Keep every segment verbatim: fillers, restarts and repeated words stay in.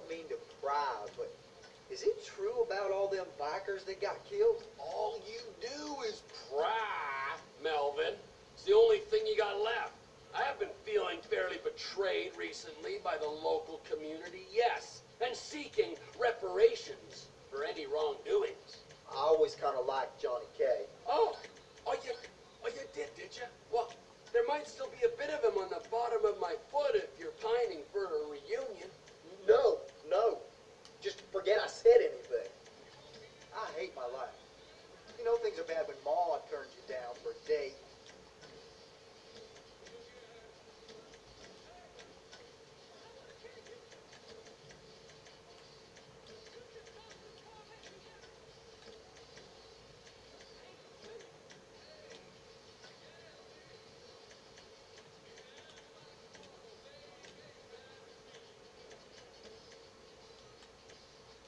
mean to pry, but is it true about all them bikers that got killed? All you do is pry, Melvin. It's the only thing you got left. I have been feeling fairly betrayed recently by the local community, yes, and seeking reparations for any wrongdoings. I always kind of liked Johnny K. Oh, oh you, oh you did, did you? Well, there might still be a bit of him on the bottom of my foot if you're pining for a reunion. No, no. Just forget I said anything. I hate my life. You know things are bad when Ma turns you down for a date.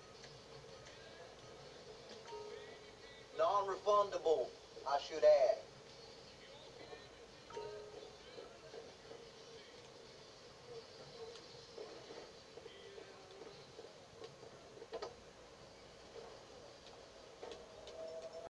Non-refundable, I should add.